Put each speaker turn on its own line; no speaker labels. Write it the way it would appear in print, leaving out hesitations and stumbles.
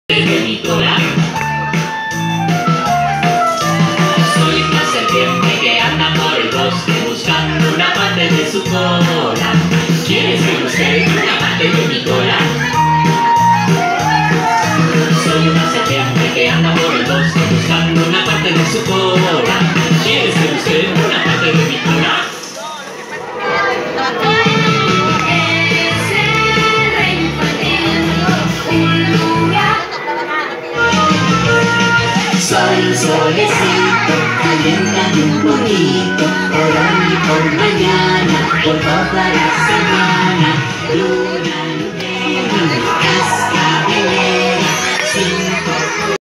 de mi cola. Soy una serpiente que anda por el bosque buscando una parte de su cola. ¿Quieres que busque una parte de mi cola? Soy una serpiente que anda por el bosque buscando una parte de su cola. ¿Quieres que busque una parte de mi cola?
Soy un solecito, calientando un poquito, por hoy y por mañana, por toda la semana. Luna, luna.